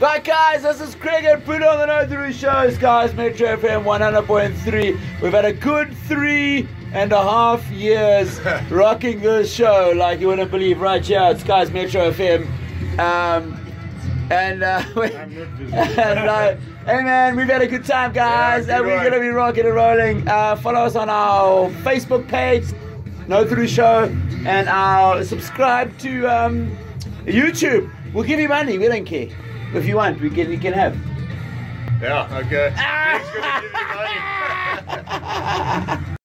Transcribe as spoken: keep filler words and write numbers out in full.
Right, guys, this is Craig and Bruno on the No Through Shows, guys. Metro F M one hundred point three. We've had a good three and a half years rocking this show like you wouldn't believe. Right here, it's guys Metro F M. Um, and, uh, and uh, hey man, we've had a good time, guys, yeah, and we're going to be rocking and rolling. Uh, follow us on our Facebook page, No Through Show, and our subscribe to um, YouTube. We'll give you money, we don't care. If you want, we can, we can have. Yeah, okay. He's gonna give you money.